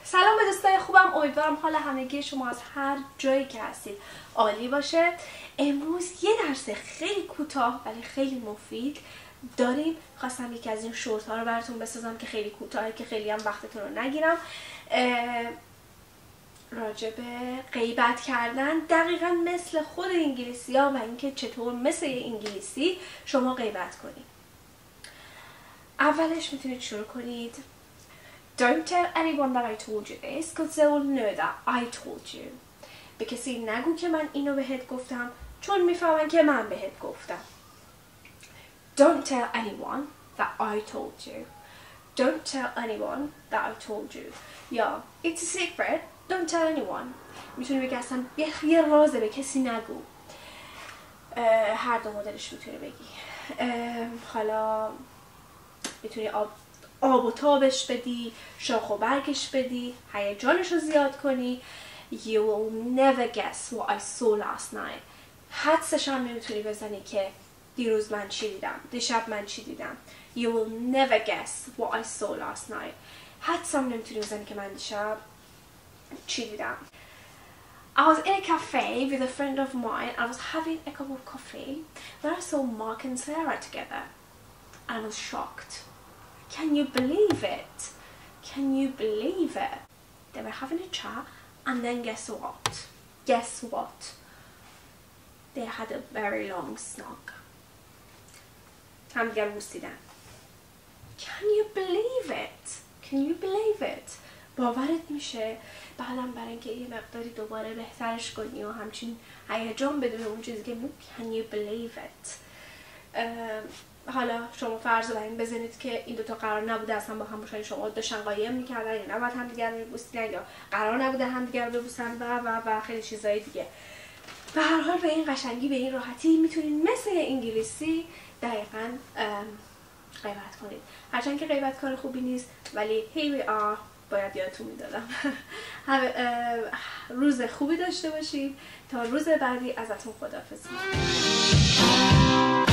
سلام به دوستای خوبم، امیدوارم حال همگی شما از هر جایی که هستید عالی باشه. امروز یه درس خیلی کوتاه ولی خیلی مفید داریم. خواستم یکی از این شورت ها رو براتون بسازم که خیلی کوتاهه که خیلی هم وقتتون رو نگیرم. راجع به غیبت کردن، دقیقا مثل خود انگلیسی ها و اینکه چطور مثل انگلیسی شما غیبت کنید. اولش میتونید شروع کنید Don't tell anyone that I told you this because they will know that I told you. به کسی نگو که من اینو بهت گفتم چون میفهمن که من بهت گفتم. Don't tell anyone that I told you. Don't tell anyone that I told you. یا It's a secret. Don't tell anyone. میتونی بگی اصلا یه رازه به کسی نگو. هر دو مدلش میتونی بگی. حالا میتونی آب و تابش بدی، شاخ و برگش بدی، هیجانش رو زیاد کنی. You will never guess what I saw last night. حدسش هم نمیتونی بزنی که دیروز من چی دیدم، دیشب من چی دیدم. You will never guess what I saw last night. حدس هم نمیتونی بزنی که من دیشب چی دیدم. I was in a cafe with a friend of mine. I was having a cup of coffee when I saw Mark and Sarah together. I was shocked. Can you believe it? Can you believe it? They were having a chat and then guess what? Guess what? They had a very long snog. همدیگر رو بوسیدن. Can you believe it? Can you believe it? باورت میشه؟ بعدم برای اینکه یه مقداری دوباره بهترش کنی و همچین هیجان بده به اون چیزی که Can you believe it? حالا شما فرض بر این بزنید که این دوتا قرار نبوده اصلا با هم باشن، شما داشتن قایم میکردن یا نباید همدیگر رو میبوسیدن یا قرار نبوده همدیگر رو ببوسن و خیلی چیزای دیگه. به هر حال به این قشنگی، به این راحتی میتونید مثل انگلیسی دقیقاً غیبت کنید. هرچند که غیبت کار خوبی نیست ولی here we are، باید یادتون میدادم. روز خوبی داشته باشید تا روز بعدی. ازتون خداحافظی.